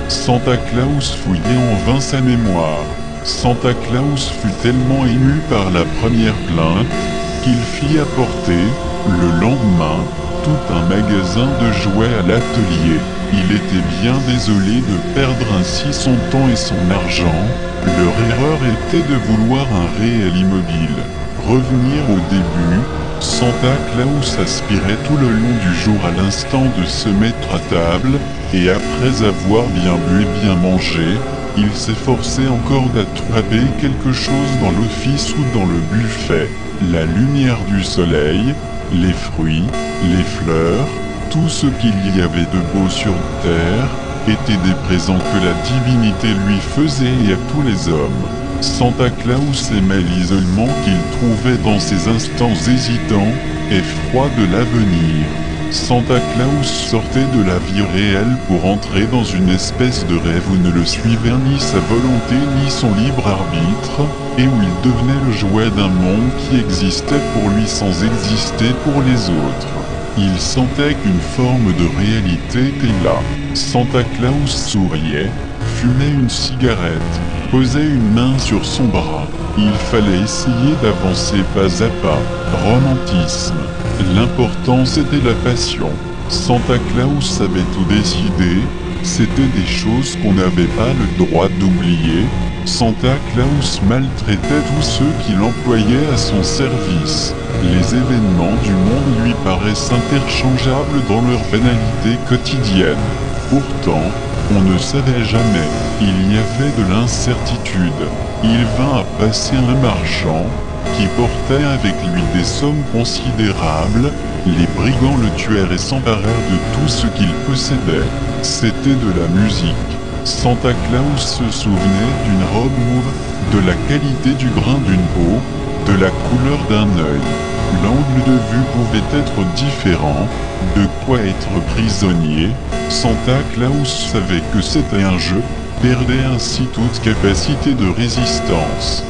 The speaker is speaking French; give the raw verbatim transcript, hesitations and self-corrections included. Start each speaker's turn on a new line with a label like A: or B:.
A: Santa Claus fouillait en vain sa mémoire. Santa Claus fut tellement ému par la première plainte qu'il fit apporter, le lendemain, tout un magasin de jouets à l'atelier. Il était bien désolé de perdre ainsi son temps et son argent. Leur erreur était de vouloir un réel immobile. Revenir au début, Santa Claus aspirait tout le long du jour à l'instant de se mettre à table, et après avoir bien bu et bien mangé, il s'efforçait encore d'attraper quelque chose dans l'office ou dans le buffet. La lumière du soleil, les fruits, les fleurs, tout ce qu'il y avait de beau sur terre, étaient des présents que la divinité lui faisait à tous les hommes. Santa Claus aimait l'isolement qu'il trouvait dans ces instants hésitants et froids de l'avenir. Santa Claus sortait de la vie réelle pour entrer dans une espèce de rêve où ne le suivait ni sa volonté ni son libre arbitre, et où il devenait le jouet d'un monde qui existait pour lui sans exister pour les autres. Il sentait qu'une forme de réalité était là. Santa Claus souriait, fumait une cigarette, posait une main sur son bras. Il fallait essayer d'avancer pas à pas. Romantisme. L'important c'était la passion. Santa Claus avait tout décidé. C'était des choses qu'on n'avait pas le droit d'oublier. Santa Claus maltraitait tous ceux qui l'employaient à son service. Les événements du monde lui paraissent interchangeables dans leur banalité quotidienne. Pourtant, on ne savait jamais. Il y avait de l'incertitude. Il vint à passer un marchand qui portait avec lui des sommes considérables. Les brigands le tuèrent et s'emparèrent de tout ce qu'il possédait. C'était de la musique. Santa Claus se souvenait d'une robe mauve, de la qualité du grain d'une peau, de la couleur d'un œil. L'angle de vue pouvait être différent, de quoi être prisonnier. Santa Claus savait que c'était un jeu, perdait ainsi toute capacité de résistance.